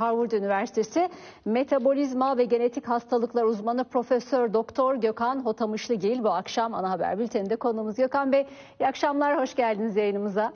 Harvard Üniversitesi Metabolizma ve Genetik Hastalıklar uzmanı Profesör Doktor Gökhan Hotamışlıgil bu akşam ana haber bülteninde konuğumuz. Gökhan Bey, iyi akşamlar, hoş geldiniz yayınımıza.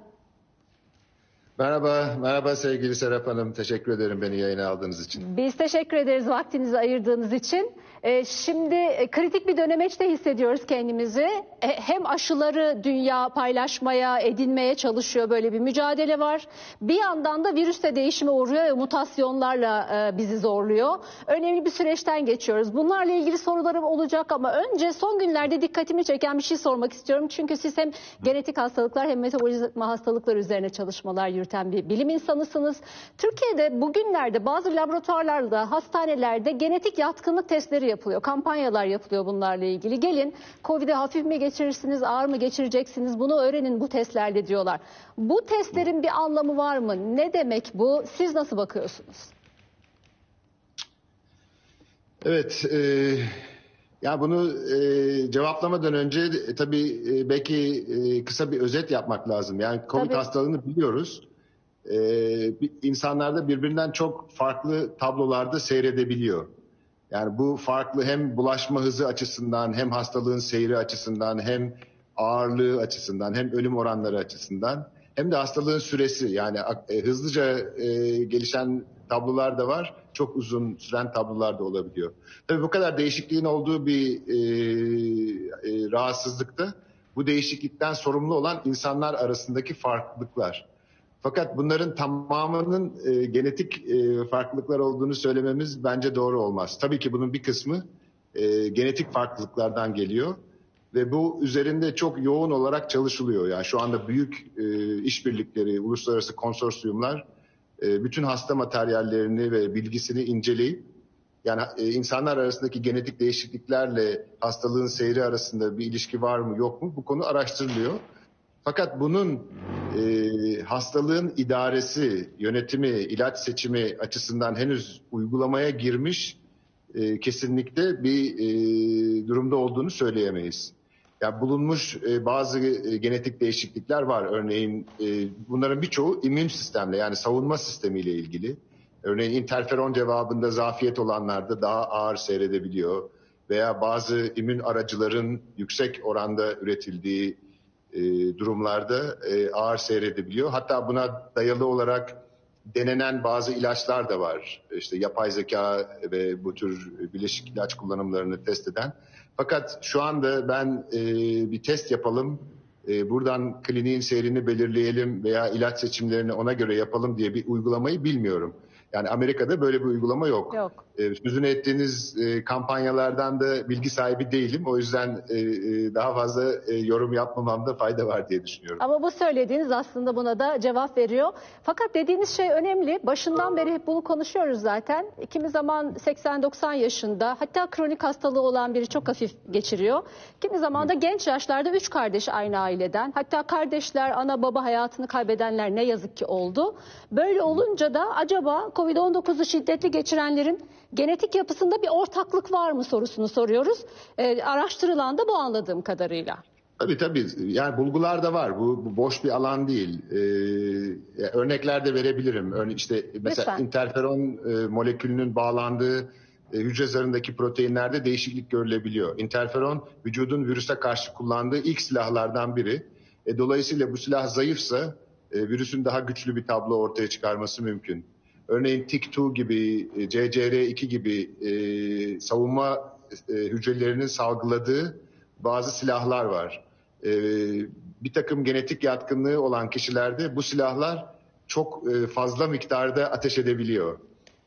Merhaba sevgili Serap Hanım. Teşekkür ederim beni yayına aldığınız için. Biz teşekkür ederiz vaktinizi ayırdığınız için. Şimdi kritik bir dönemeçte hissediyoruz kendimizi. Hem aşıları dünya paylaşmaya, edinmeye çalışıyor, böyle bir mücadele var. Bir yandan da virüs de değişime uğruyor ve mutasyonlarla bizi zorluyor. Önemli bir süreçten geçiyoruz. Bunlarla ilgili sorularım olacak ama önce son günlerde dikkatimi çeken bir şey sormak istiyorum. Çünkü siz hem genetik hastalıklar hem metabolizma hastalıklar üzerine çalışmalar yürüten bir bilim insanısınız. Türkiye'de bugünlerde bazı laboratuvarlarda, hastanelerde genetik yatkınlık testleri yapılıyor. Kampanyalar yapılıyor bunlarla ilgili. Gelin Covid'i hafif mi geçirirsiniz, ağır mı geçireceksiniz, bunu öğrenin bu testlerle diyorlar. Bu testlerin bir anlamı var mı? Ne demek bu? Siz nasıl bakıyorsunuz? Evet, ya bunu cevaplamadan önce tabii belki kısa bir özet yapmak lazım. Yani Covid hastalığını biliyoruz. İnsanlarda birbirinden çok farklı tablolarda seyredebiliyor. Yani bu farklı hem bulaşma hızı açısından, hem hastalığın seyri açısından, hem ağırlığı açısından, hem ölüm oranları açısından, hem de hastalığın süresi. Yani hızlıca gelişen tablolar da var, çok uzun süren tablolar da olabiliyor. Tabii bu kadar değişikliğin olduğu bir rahatsızlıkta bu değişiklikten sorumlu olan insanlar arasındaki farklılıklar. Fakat bunların tamamının genetik farklılıklar olduğunu söylememiz bence doğru olmaz. Tabii ki bunun bir kısmı genetik farklılıklardan geliyor ve bu üzerinde çok yoğun olarak çalışılıyor. Yani şu anda büyük işbirlikleri, uluslararası konsorsiyumlar bütün hasta materyallerini ve bilgisini inceleyip, yani insanlar arasındaki genetik değişikliklerle hastalığın seyri arasında bir ilişki var mı yok mu, bu konu araştırılıyor. Fakat bunun hastalığın idaresi, yönetimi, ilaç seçimi açısından henüz uygulamaya girmiş kesinlikle bir durumda olduğunu söyleyemeyiz. Yani bulunmuş bazı genetik değişiklikler var. Örneğin bunların birçoğu immün sistemle, yani savunma sistemiyle ilgili. Örneğin interferon cevabında zafiyet olanlarda daha ağır seyredebiliyor. Veya bazı immün aracıların yüksek oranda üretildiği durumlarda ağır seyredebiliyor. Hatta buna dayalı olarak denenen bazı ilaçlar da var. İşte yapay zeka ve bu tür bileşik ilaç kullanımlarını test eden. Fakat şu anda ben bir test yapalım, buradan kliniğin seyrini belirleyelim veya ilaç seçimlerini ona göre yapalım diye bir uygulamayı bilmiyorum. Yani Amerika'da böyle bir uygulama yok. Sözünü ettiğiniz kampanyalardan da bilgi sahibi değilim. O yüzden daha fazla yorum yapmamamda fayda var diye düşünüyorum. Ama bu söylediğiniz aslında buna da cevap veriyor. Fakat dediğiniz şey önemli. Başından beri hep bunu konuşuyoruz zaten. Kimi zaman 80-90 yaşında, hatta kronik hastalığı olan biri çok hafif geçiriyor. Kimi zaman da genç yaşlarda 3 kardeş aynı aileden. Hatta kardeşler, ana baba hayatını kaybedenler ne yazık ki oldu. Böyle olunca da acaba Covid-19'u şiddetli geçirenlerin genetik yapısında bir ortaklık var mı sorusunu soruyoruz. Araştırılan da bu anladığım kadarıyla. Tabii. Yani bulgular da var. Bu boş bir alan değil. Örnekler de verebilirim. Örneğin işte mesela lütfen. Interferon molekülünün bağlandığı hücre zarındaki proteinlerde değişiklik görülebiliyor. Interferon vücudun virüse karşı kullandığı ilk silahlardan biri. Dolayısıyla bu silah zayıfsa virüsün daha güçlü bir tablo ortaya çıkarması mümkün. Örneğin TYK2 gibi, CCR2 gibi savunma hücrelerinin salgıladığı bazı silahlar var. Bir takım genetik yatkınlığı olan kişilerde bu silahlar çok fazla miktarda ateş edebiliyor.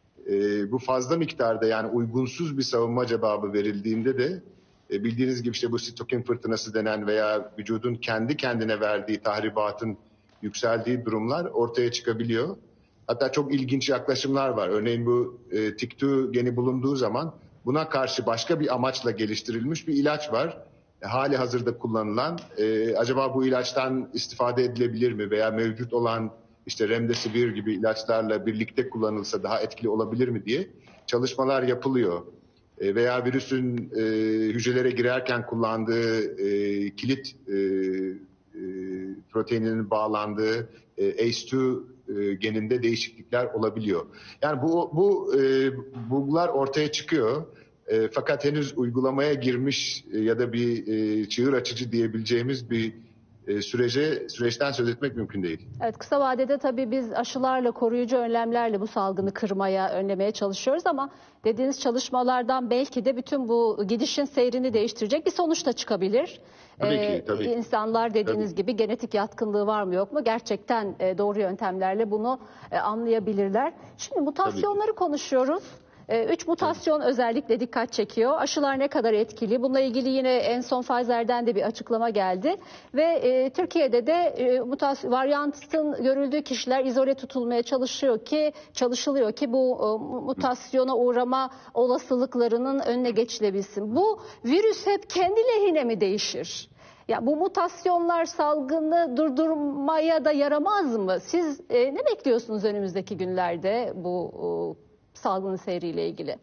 Bu fazla miktarda, yani uygunsuz bir savunma cevabı verildiğinde de bildiğiniz gibi işte bu sitokin fırtınası denen veya vücudun kendi kendine verdiği tahribatın yükseldiği durumlar ortaya çıkabiliyor. Hatta çok ilginç yaklaşımlar var. Örneğin bu TYK2 geni bulunduğu zaman buna karşı başka bir amaçla geliştirilmiş bir ilaç var. Hali hazırda kullanılan. Acaba bu ilaçtan istifade edilebilir mi? Veya mevcut olan işte Remdesivir gibi ilaçlarla birlikte kullanılsa daha etkili olabilir mi diye çalışmalar yapılıyor. Veya virüsün hücrelere girerken kullandığı kilit proteininin bağlandığı ACE2 geninde değişiklikler olabiliyor. Yani bu bulgular ortaya çıkıyor. Fakat henüz uygulamaya girmiş ya da bir çığır açıcı diyebileceğimiz bir süreçten söz etmek mümkün değil. Evet, kısa vadede tabii biz aşılarla, koruyucu önlemlerle bu salgını kırmaya, önlemeye çalışıyoruz ama dediğiniz çalışmalardan belki de bütün bu gidişin seyrini değiştirecek bir sonuç da çıkabilir. Tabii ki, tabii. İnsanlar dediğiniz gibi genetik yatkınlığı var mı yok mu gerçekten doğru yöntemlerle bunu anlayabilirler. Şimdi mutasyonları konuşuyoruz. 3 mutasyon özellikle dikkat çekiyor. Aşılar ne kadar etkili? Bununla ilgili yine en son Pfizer'den de bir açıklama geldi. Ve Türkiye'de de varyantın görüldüğü kişiler izole tutulmaya çalışılıyor ki bu mutasyona uğrama olasılıklarının önüne geçilebilsin. Bu virüs hep kendi lehine mi değişir? Ya bu mutasyonlar salgını durdurmaya da yaramaz mı? Siz ne bekliyorsunuz önümüzdeki günlerde bu salgının seyriyle ilgili?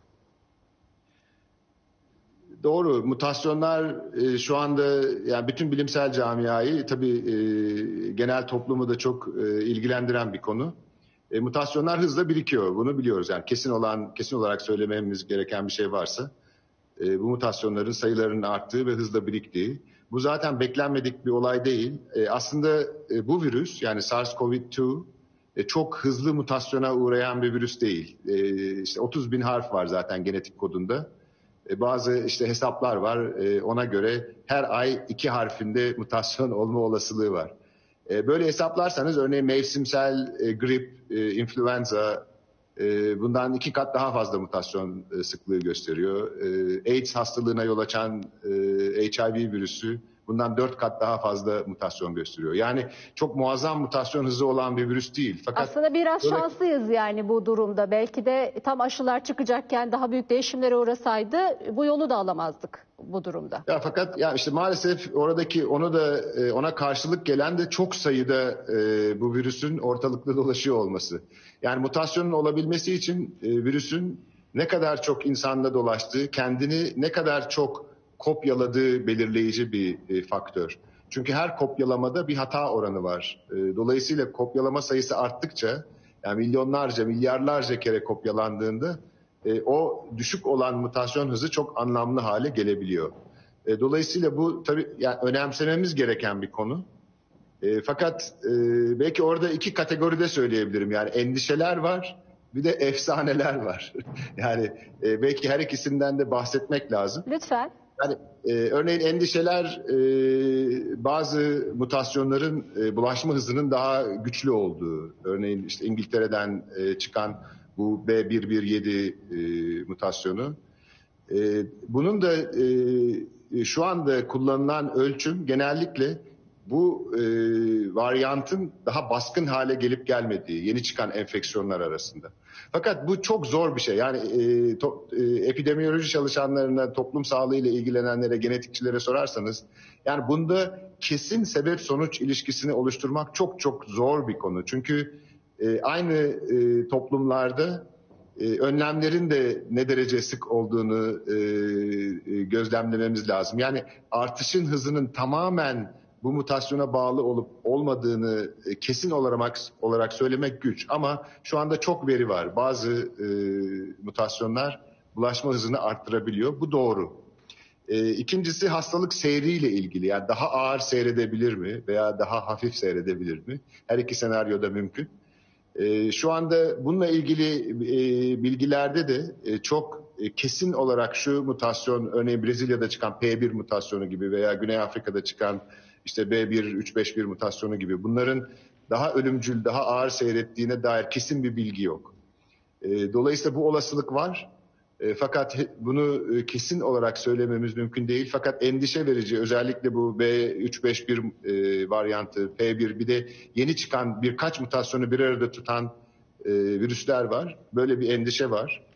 Doğru. Mutasyonlar şu anda yani bütün bilimsel camiayı tabii genel toplumu da çok ilgilendiren bir konu. Mutasyonlar hızla birikiyor. Bunu biliyoruz. Yani kesin olarak söylememiz gereken bir şey varsa bu mutasyonların sayılarının arttığı ve hızla biriktiği. Bu zaten beklenmedik bir olay değil. Aslında bu virüs yani SARS-CoV-2 çok hızlı mutasyona uğrayan bir virüs değil. İşte 30 bin harf var zaten genetik kodunda. Bazı işte hesaplar var. Ona göre her ay 2 harfinde mutasyon olma olasılığı var. Böyle hesaplarsanız örneğin mevsimsel grip, influenza bundan 2 kat daha fazla mutasyon sıklığı gösteriyor. AIDS hastalığına yol açan HIV virüsü bundan 4 kat daha fazla mutasyon gösteriyor. Yani çok muazzam mutasyon hızı olan bir virüs değil. Fakat aslında biraz şanslıyız yani bu durumda. Belki de tam aşılar çıkacakken daha büyük değişimlere uğrasaydı bu yolu da alamazdık bu durumda. Ya fakat ya işte maalesef oradaki ona karşılık gelen de çok sayıda bu virüsün ortalıkta dolaşıyor olması. Yani mutasyonun olabilmesi için virüsün ne kadar çok insanda dolaştığı, kendini ne kadar çok kopyaladığı belirleyici bir faktör. Çünkü her kopyalamada bir hata oranı var. Dolayısıyla kopyalama sayısı arttıkça, yani milyonlarca, milyarlarca kere kopyalandığında o düşük olan mutasyon hızı çok anlamlı hale gelebiliyor. Dolayısıyla bu tabii yani önemsememiz gereken bir konu. Fakat belki orada 2 kategoride söyleyebilirim. Yani endişeler var, bir de efsaneler var. Yani belki her ikisinden de bahsetmek lazım. Lütfen. Yani örneğin endişeler bazı mutasyonların bulaşma hızının daha güçlü olduğu. Örneğin işte İngiltere'den çıkan bu B117 mutasyonu. Bunun da şu anda kullanılan ölçüm genellikle bu varyantın daha baskın hale gelip gelmediği yeni çıkan enfeksiyonlar arasında. Fakat bu çok zor bir şey. Yani epidemiyoloji çalışanlarına, toplum sağlığıyla ilgilenenlere, genetikçilere sorarsanız yani bunda kesin sebep sonuç ilişkisini oluşturmak çok çok zor bir konu. Çünkü aynı toplumlarda önlemlerin de ne derece sık olduğunu gözlemlememiz lazım. Yani artışın hızının tamamen bu mutasyona bağlı olup olmadığını kesin olarak söylemek güç. Ama şu anda çok veri var. Bazı mutasyonlar bulaşma hızını arttırabiliyor. Bu doğru. İkincisi hastalık seyriyle ilgili. Yani daha ağır seyredebilir mi veya daha hafif seyredebilir mi? Her iki senaryoda mümkün. Şu anda bununla ilgili bilgilerde de çok kesin olarak şu mutasyon, örneğin Brezilya'da çıkan P1 mutasyonu gibi veya Güney Afrika'da çıkan işte B1351 mutasyonu gibi bunların daha ölümcül, daha ağır seyrettiğine dair kesin bir bilgi yok. Dolayısıyla bu olasılık var. Fakat bunu kesin olarak söylememiz mümkün değil. Fakat endişe verici özellikle bu B351 varyantı, P1 bir de yeni çıkan birkaç mutasyonu bir arada tutan virüsler var. Böyle bir endişe var.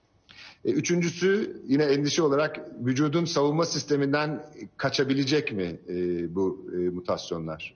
Üçüncüsü yine endişe olarak vücudun savunma sisteminden kaçabilecek mi bu mutasyonlar?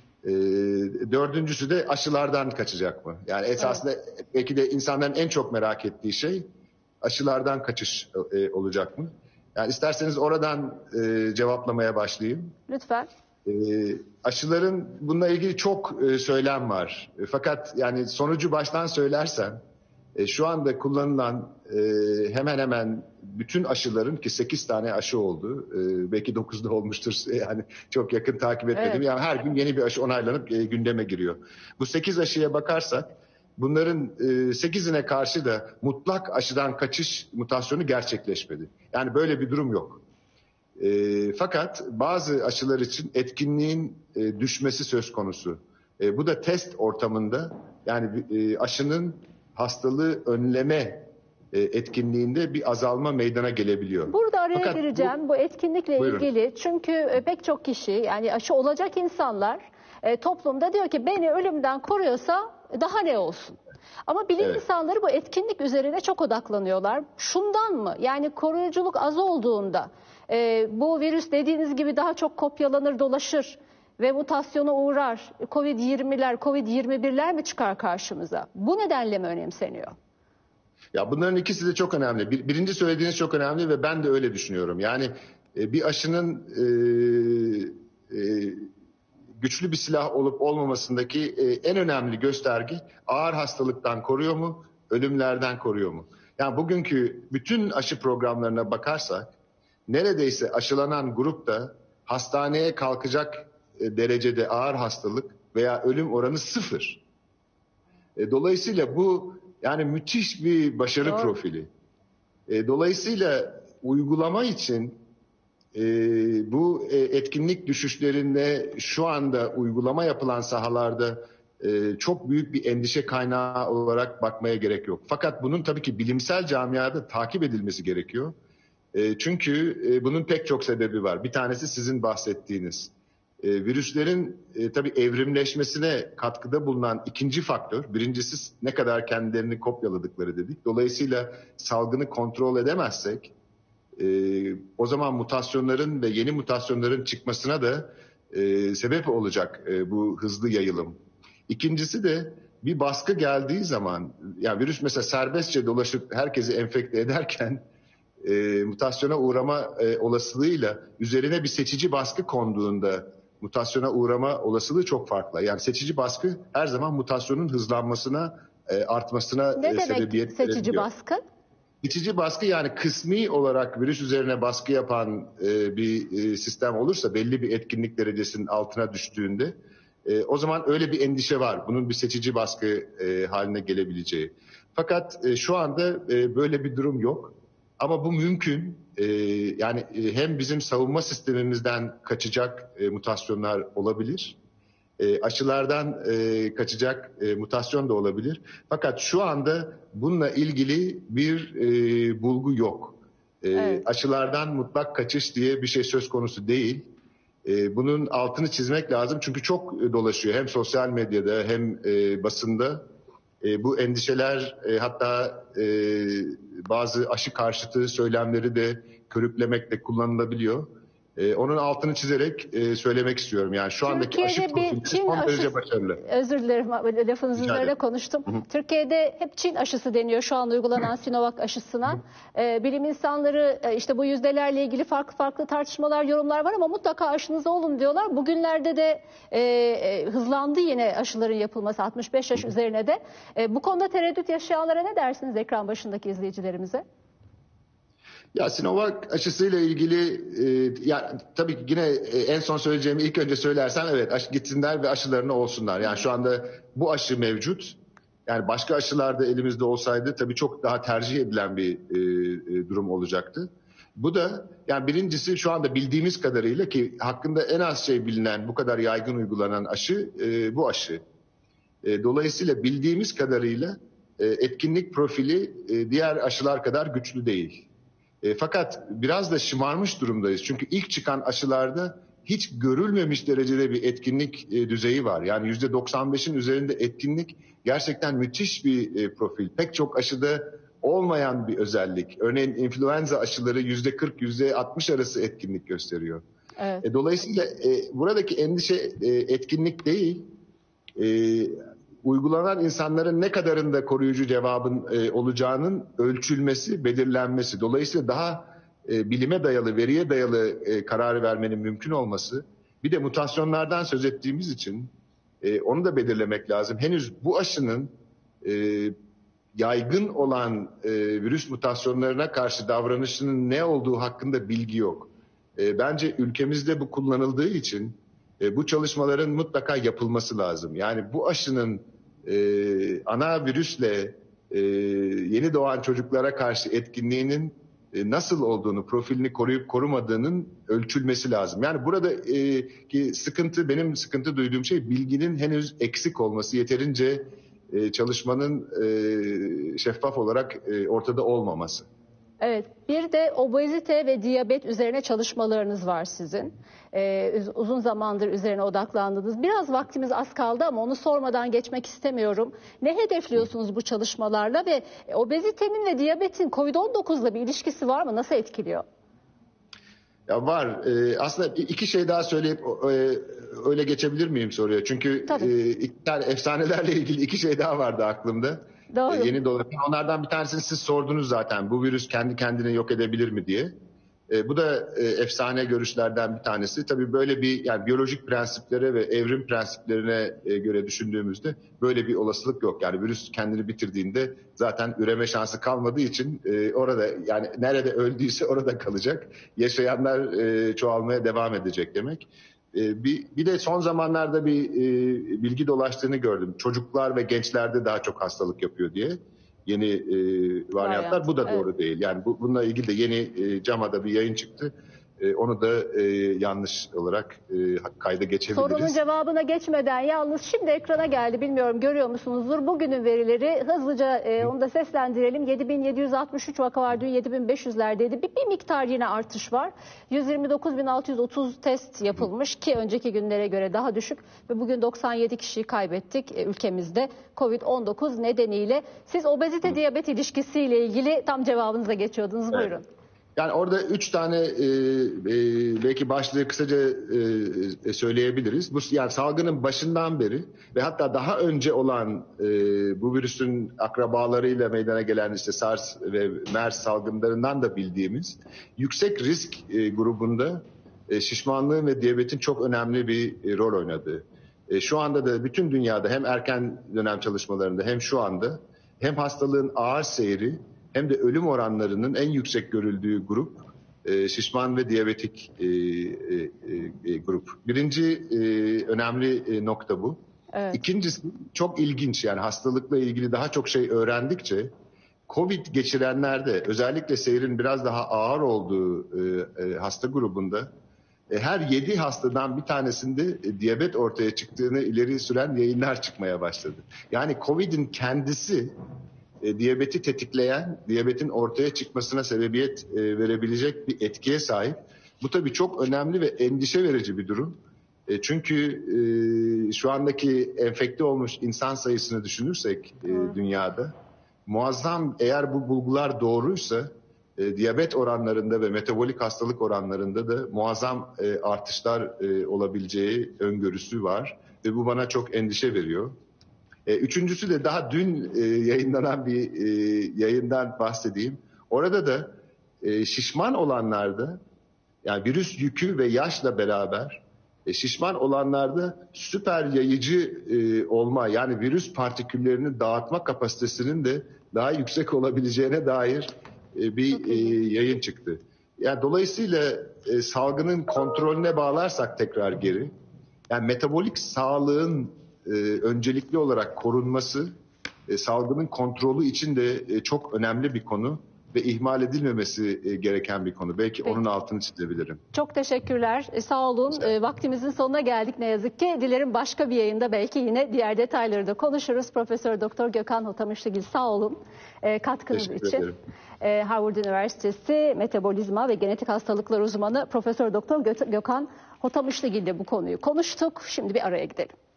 Dördüncüsü de aşılardan kaçacak mı? Yani esasında belki de insanların en çok merak ettiği şey aşılardan kaçış olacak mı? Yani isterseniz oradan cevaplamaya başlayayım. Lütfen. E, Aşıların bununla ilgili çok söylem var. Fakat yani sonucu baştan söylersem şu anda kullanılan hemen hemen bütün aşıların, ki 8 tane aşı oldu, belki 9 da olmuştur, yani çok yakın takip etmedim. Evet. Yani her gün yeni bir aşı onaylanıp gündeme giriyor. Bu 8 aşıya bakarsak bunların 8'ine karşı da mutlak aşıdan kaçış mutasyonu gerçekleşmedi. Yani böyle bir durum yok. Fakat bazı aşılar için etkinliğin düşmesi söz konusu. Bu da test ortamında, yani aşının hastalığı önleme etkinliğinde bir azalma meydana gelebiliyor. Burada araya Fakat gireceğim bu etkinlikle Buyurun. ilgili. Çünkü pek çok kişi, yani aşı olacak insanlar toplumda diyor ki beni ölümden koruyorsa daha ne olsun? Ama bilim Evet. insanları bu etkinlik üzerine çok odaklanıyorlar. Şundan mı? Yani koruyuculuk az olduğunda bu virüs dediğiniz gibi daha çok kopyalanır, dolaşır ve mutasyona uğrar. Covid-20'ler, Covid-21'ler mi çıkar karşımıza? Bu nedenle mi önemseniyor? Ya bunların ikisi de çok önemli. Birinci söylediğiniz çok önemli ve ben de öyle düşünüyorum. Yani bir aşının güçlü bir silah olup olmamasındaki en önemli gösterge ağır hastalıktan koruyor mu, ölümlerden koruyor mu? Yani bugünkü bütün aşı programlarına bakarsak neredeyse aşılanan grupta hastaneye kalkacak derecede ağır hastalık veya ölüm oranı 0. Dolayısıyla bu yani müthiş bir başarı Doğru. profili. Dolayısıyla uygulama için bu etkinlik düşüşlerinde şu anda uygulama yapılan sahalarda çok büyük bir endişe kaynağı olarak bakmaya gerek yok. Fakat bunun tabii ki bilimsel camiada takip edilmesi gerekiyor. Çünkü bunun pek çok sebebi var. Bir tanesi sizin bahsettiğiniz. Virüslerin tabii evrimleşmesine katkıda bulunan ikinci faktör, birincisi ne kadar kendilerini kopyaladıkları dedik. Dolayısıyla salgını kontrol edemezsek, o zaman mutasyonların ve yeni mutasyonların çıkmasına da sebep olacak bu hızlı yayılım. İkincisi de bir baskı geldiği zaman, yani virüs mesela serbestçe dolaşıp herkesi enfekte ederken mutasyona uğrama olasılığıyla üzerine bir seçici baskı konduğunda mutasyona uğrama olasılığı çok farklı. Yani seçici baskı her zaman mutasyonun hızlanmasına, artmasına Ne demek sebebiyet seçici verebiliyor. baskı? Seçici baskı yani kısmi olarak virüs üzerine baskı yapan bir sistem olursa belli bir etkinlik derecesinin altına düştüğünde o zaman öyle bir endişe var. Bunun bir seçici baskı haline gelebileceği. Fakat şu anda böyle bir durum yok. Ama bu mümkün. Yani hem bizim savunma sistemimizden kaçacak mutasyonlar olabilir. Aşılardan kaçacak mutasyon da olabilir. Fakat şu anda bununla ilgili bir bulgu yok. Evet. Aşılardan mutlak kaçış diye bir şey söz konusu değil. Bunun altını çizmek lazım çünkü çok dolaşıyor hem sosyal medyada hem basında. Bu endişeler hatta bazı aşı karşıtı söylemleri de körüklemekle kullanılabiliyor. Onun altını çizerek söylemek istiyorum. Yani şu andaki aşı Türkiye'de bir profili Çin son derece aşısı, başarılı. özür dilerim lafınızın Rica üzerine ederim. konuştum. Türkiye'de hep Çin aşısı deniyor şu an uygulanan Sinovac aşısına. Bilim insanları işte bu yüzdelerle ilgili farklı tartışmalar, yorumlar var ama mutlaka aşınız olun diyorlar. Bugünlerde de hızlandı yine aşıların yapılması 65 yaş üzerine de. Bu konuda tereddüt yaşayanlara ne dersiniz ekran başındaki izleyicilerimize? Ya Sinovac aşısıyla ilgili ya tabii ki yine en son söyleyeceğimi ilk önce söylersem evet gitsinler ve aşılarını olsunlar. Yani şu anda bu aşı mevcut. Yani başka aşılar da elimizde olsaydı tabii çok daha tercih edilen bir durum olacaktı. Bu da yani birincisi şu anda bildiğimiz kadarıyla ki hakkında en az şey bilinen bu kadar yaygın uygulanan aşı bu aşı. Dolayısıyla bildiğimiz kadarıyla etkinlik profili diğer aşılar kadar güçlü değil. Fakat biraz da şımarmış durumdayız. Çünkü ilk çıkan aşılarda hiç görülmemiş derecede bir etkinlik düzeyi var. Yani %95'in üzerinde etkinlik gerçekten müthiş bir profil. Pek çok aşıda olmayan bir özellik. Örneğin influenza aşıları %40, %60 arası etkinlik gösteriyor. Evet. Dolayısıyla buradaki endişe etkinlik değil. Uygulanan insanların ne kadarında koruyucu cevabın olacağının ölçülmesi, belirlenmesi. Dolayısıyla daha bilime dayalı, veriye dayalı karar vermenin mümkün olması Bir de mutasyonlardan söz ettiğimiz için onu da belirlemek lazım. Henüz bu aşının yaygın olan virüs mutasyonlarına karşı davranışının ne olduğu hakkında bilgi yok. Bence ülkemizde bu kullanıldığı için bu çalışmaların mutlaka yapılması lazım. Yani bu aşının ana virüsle yeni doğan çocuklara karşı etkinliğinin nasıl olduğunu, profilini koruyup korumadığının ölçülmesi lazım. Yani burada ki sıkıntı, benim sıkıntı duyduğum şey bilginin henüz eksik olması, yeterince çalışmanın şeffaf olarak ortada olmaması. Evet, bir de obezite ve diyabet üzerine çalışmalarınız var sizin. Uzun zamandır üzerine odaklandınız. Biraz vaktimiz az kaldı ama onu sormadan geçmek istemiyorum. Ne hedefliyorsunuz bu çalışmalarla ve obezitenin ve diyabetin COVID-19'la bir ilişkisi var mı? Nasıl etkiliyor? Ya var. Aslında iki şey daha söyleyip öyle geçebilir miyim soruya? Çünkü iki tane efsanelerle ilgili iki şey daha vardı aklımda. Doğru. Yeni dolaşan. Onlardan bir tanesini siz sordunuz zaten. Bu virüs kendi kendine yok edebilir mi diye. Bu da efsane görüşlerden bir tanesi. Tabii böyle bir, yani biyolojik prensiplere ve evrim prensiplerine göre düşündüğümüzde böyle bir olasılık yok. Yani virüs kendini bitirdiğinde zaten üreme şansı kalmadığı için orada, yani nerede öldüyse orada kalacak. Yaşayanlar çoğalmaya devam edecek demek. Bir de son zamanlarda bir bilgi dolaştığını gördüm. Çocuklar ve gençlerde daha çok hastalık yapıyor diye. Yeni varyantlar. Bu da doğru değil. Yani bununla ilgili de yeni CAMA'da bir yayın çıktı. Onu da yanlış olarak kayda geçebiliriz. Sorunun cevabına geçmeden yalnız şimdi ekrana geldi. Bilmiyorum görüyor musunuzdur? Bugünün verileri hızlıca onu da seslendirelim. 7.763 vaka var. Dün 7.500'lerdeydi. Bir miktar yine artış var. 129.630 test yapılmış ki önceki günlere göre daha düşük. Ve bugün 97 kişiyi kaybettik ülkemizde COVID-19 nedeniyle. Siz obezite diyabet ilişkisiyle ilgili tam cevabınıza geçiyordunuz. Evet. Buyurun. Yani orada 3 tane belki başlığı kısaca söyleyebiliriz. Bu, yani salgının başından beri ve hatta daha önce olan bu virüsün akrabalarıyla meydana gelen işte SARS ve MERS salgınlarından da bildiğimiz yüksek risk grubunda şişmanlığın ve diyabetin çok önemli bir rol oynadığı. Şu anda da bütün dünyada hem erken dönem çalışmalarında hem şu anda hem hastalığın ağır seyri hem de ölüm oranlarının en yüksek görüldüğü grup şişman ve diyabetik grup. Birinci önemli nokta bu. Evet. İkincisi çok ilginç, yani hastalıkla ilgili daha çok şey öğrendikçe COVID geçirenlerde özellikle seyrin biraz daha ağır olduğu hasta grubunda her 7 hastadan bir tanesinde diyabet ortaya çıktığını ileri süren yayınlar çıkmaya başladı. Yani COVID'in kendisi diyabeti tetikleyen, diyabetin ortaya çıkmasına sebebiyet verebilecek bir etkiye sahip. Bu tabii çok önemli ve endişe verici bir durum. Çünkü şu andaki enfekte olmuş insan sayısını düşünürsek dünyada muazzam, eğer bu bulgular doğruysa diyabet oranlarında ve metabolik hastalık oranlarında da muazzam artışlar olabileceği öngörüsü var ve bu bana çok endişe veriyor. Üçüncüsü de daha dün yayınlanan bir yayından bahsedeyim. Orada da şişman olanlarda, yani virüs yükü ve yaşla beraber şişman olanlarda süper yayıcı olma, yani virüs partiküllerini dağıtma kapasitesinin de daha yüksek olabileceğine dair bir yayın çıktı. Yani dolayısıyla salgının kontrolüne bağlarsak tekrar geri, yani metabolik sağlığın öncelikli olarak korunması salgının kontrolü için de çok önemli bir konu ve ihmal edilmemesi gereken bir konu. Belki onun altını çizebilirim. Çok teşekkürler. Sağ olun. Vaktimizin sonuna geldik ne yazık ki. Dilerim başka bir yayında belki yine diğer detayları da konuşuruz. Profesör Doktor Gökhan Hotamışlıgil, sağ olun katkınız için. Harvard Üniversitesi Metabolizma ve Genetik Hastalıklar uzmanı Profesör Doktor Gökhan Hotamışlıgil ile bu konuyu konuştuk. Şimdi bir araya gidelim.